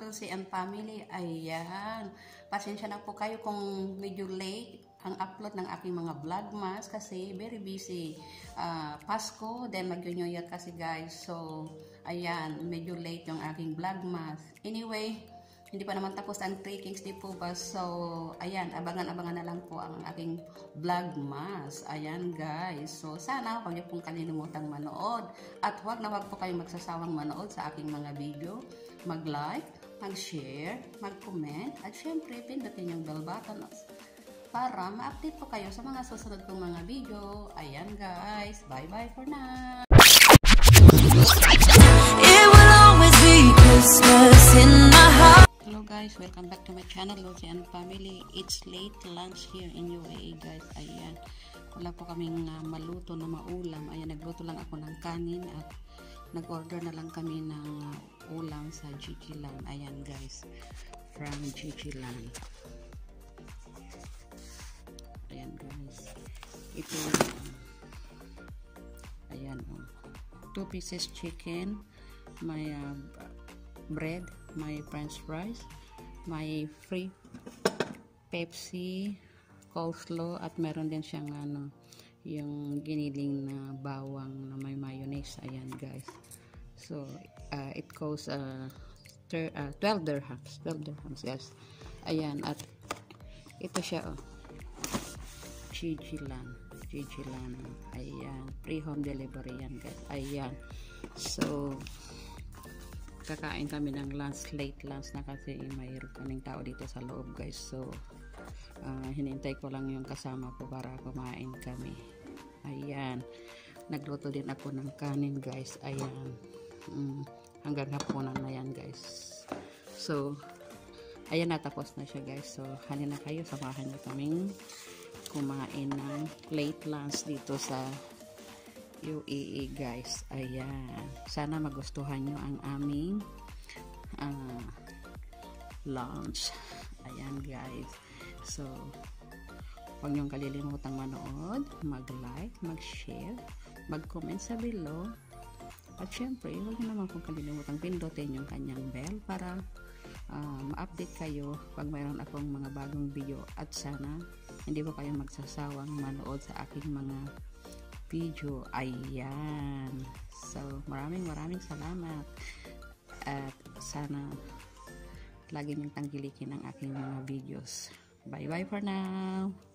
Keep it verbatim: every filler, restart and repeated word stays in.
Lucy and family. Ayan. Pasensya na po kayo kung medyo late ang upload ng aking mga vlogmas kasi very busy. Uh, Pasko, then mag-New Year kasi guys. So, ayan, medyo late yung aking vlogmas. Anyway, hindi pa naman tapos ang three Kings di po ba? So, ayan, abangan-abangan na lang po ang aking vlogmas. Ayan guys. So, sana huwag niyo pong kalilimutang manood. At huwag na huwag po kayong magsasawang manood sa aking mga video. Mag-like, mag-share, mag-comment, at syempre, pindutin yung bell button para ma-update po kayo sa mga susunod kong mga video. Ayan guys. Bye-bye for now. It will always be Christmas in my heart. Hello guys, welcome back to my channel, Lucy and family. It's late lunch here in U A E guys. Ayan, wala po kaming uh, maluto na maulam. Ayan, nagluto lang ako ng kanin at nag-order na lang kami ng uh, ulam sa Gigi Land. Ayan guys, from Gigi Land. Ayan guys, ito uh, ayan oh. Two pieces chicken, may uh, bread, may french fries, may free Pepsi, coleslaw, at meron din siyang ano, yung giniling na bawang na may mayonnaise. Ayan guys. So, uh, it costs uh, uh, twelve dirhams. twelve dirhams guys. Ayan, at ito siya oh. Gigi Land. Gigi Land. Ayan. Free home delivery yan guys. Ayan. So, kakain kami ng lunch, late lunch na kasi mayroon kaming tao dito sa loob guys. So, uh, hinintay ko lang yung kasama ko para kumain kami. Ayan. Nagluto din ako ng kanin guys. Ayan. Mm, hanggang hapunan na yan guys. So, ayan, natapos na siya guys. So, halina na kayo. Samahan niyo kaming kumain ng late lunch dito sa U A E guys. Ayan, sana magustuhan nyo ang aming uh, lunch. Ayan guys. So, huwag nyong kalilimutang manood, mag-like, mag-share, mag-comment sa below, at syempre huwag nyo naman kung kalilimutang pindutin yung kanyang bell para uh, ma-update kayo pag mayroon akong mga bagong video. At sana hindi po kayo magsasawang manood sa aking mga video. Ayan. So, maraming maraming salamat. At sana lagi niyong tanggilikin ang aking mga videos. Bye bye for now.